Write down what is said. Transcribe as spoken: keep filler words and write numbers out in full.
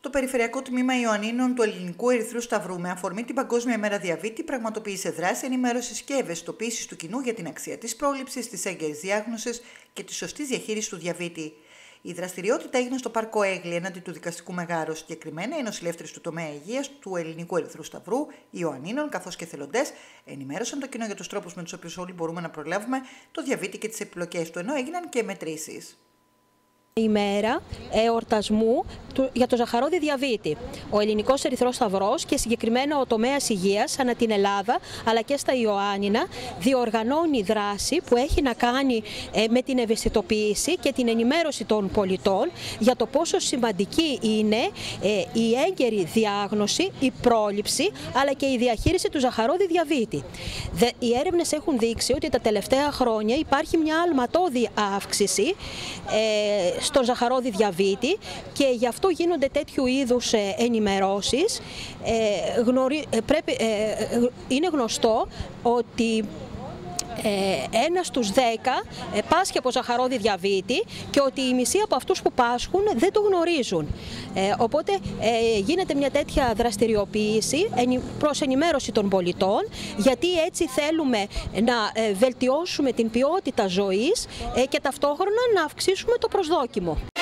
Το Περιφερειακό Τμήμα Ιωαννίνων του Ελληνικού Ερυθρού Σταυρού, με αφορμή την Παγκόσμια Μέρα Διαβήτη, πραγματοποίησε δράση ενημέρωσης και ευαισθητοποίησης του κοινού για την αξία της πρόληψης, της έγκαιρης διάγνωσης και της σωστής διαχείρισης του διαβήτη. Η δραστηριότητα έγινε στο Πάρκο Έγλη, έναντι του Δικαστικού Μεγάρου. Συγκεκριμένα, οι νοσηλεύτριες του τομέα υγείας του Ελληνικού Ερυθρού Σταυρού, Ιωαννίνων, καθώς και εθελοντές, ενημέρωσαν το κοινό για τους τρόπους με τους οποίους όλοι μπορούμε να προλάβουμε το διαβήτη και τις επιπλοκές του, ενώ έγιναν και μετρήσεις. Η μέρα εορτασμού του, για το ζαχαρόδι διαβήτη. Ο Ελληνικός Ερυθρός Σταυρός και συγκεκριμένα ο τομέας υγείας ανά την Ελλάδα αλλά και στα Ιωάννινα διοργανώνει δράση που έχει να κάνει ε, με την ευαισθητοποίηση και την ενημέρωση των πολιτών για το πόσο σημαντική είναι ε, η έγκαιρη διάγνωση, η πρόληψη αλλά και η διαχείριση του ζαχαρόδι διαβήτη. Δε, οι έρευνες έχουν δείξει ότι τα τελευταία χρόνια υπάρχει μια αλματώδη αύξηση ε, στον ζαχαρόδι διαβήτη και γι' αυτό γίνονται τέτοιου είδους ενημερώσεις. Ε, γνωρί, πρέπει, ε, είναι γνωστό ότι Ε, ένας στους δέκα ε, πάσχει από ζαχαρόδι διαβήτη και ότι οι μισοί από αυτούς που πάσχουν δεν το γνωρίζουν. Ε, οπότε ε, γίνεται μια τέτοια δραστηριοποίηση προς ενημέρωση των πολιτών, γιατί έτσι θέλουμε να ε, βελτιώσουμε την ποιότητα ζωής ε, και ταυτόχρονα να αυξήσουμε το προσδόκιμο.